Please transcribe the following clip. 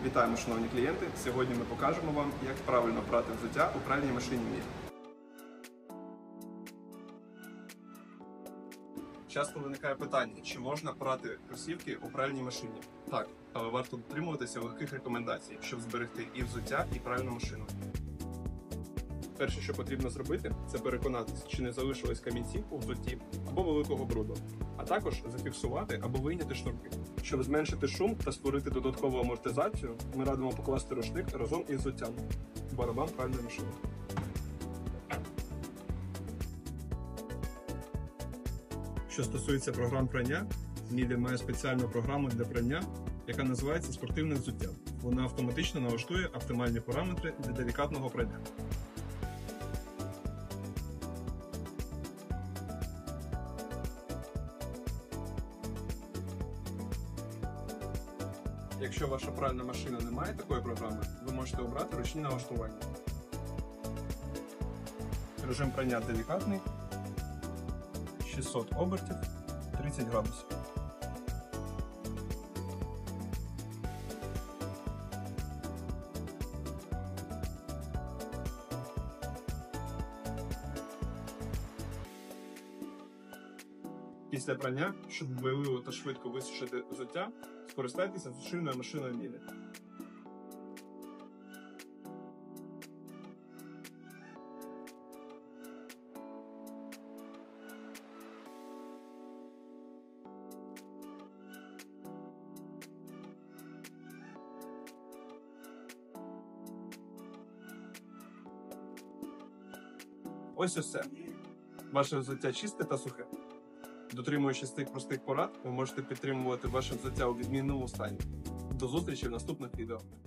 Вітаємо, шановні клієнти! Сьогодні ми покажемо вам, як правильно прати взуття у пральній машині Міль. Часто виникає питання, чи можна прати кросівки у пральній машині. Так, але варто дотримуватися легких рекомендацій, щоб зберегти і взуття, і пральну машину. Перше, що потрібно зробити, це переконатися, чи не залишились камінці у взутті або великого бруду, а також зафіксувати або вийняти шнурки. Щоб зменшити шум та створити додаткову амортизацію, ми радимо покласти рушник разом із взуттям в барабан пральної машини. Що стосується програм прання, Мілі має спеціальну програму для прання, яка називається «Спортивне взуття». Вона автоматично налаштує оптимальні параметри для делікатного прання. Якщо ваша пральна машина не має такої програми, ви можете обрати ручні налаштування. Режим прання делікатний, 600 обертів, 30 градусів. Після прання, щоб дбайливо та швидко висушити взуття, скористайтеся сушильною машиною Мілі. Ось і все. Ваше взуття чисте та сухе. Дотримуючись цих простих порад, ви можете підтримувати ваше взуття у відмінному стані. До зустрічі в наступних відео.